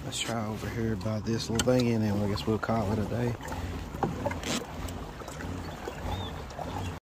Let's try over here by this little thing, and then I guess we'll call it a day.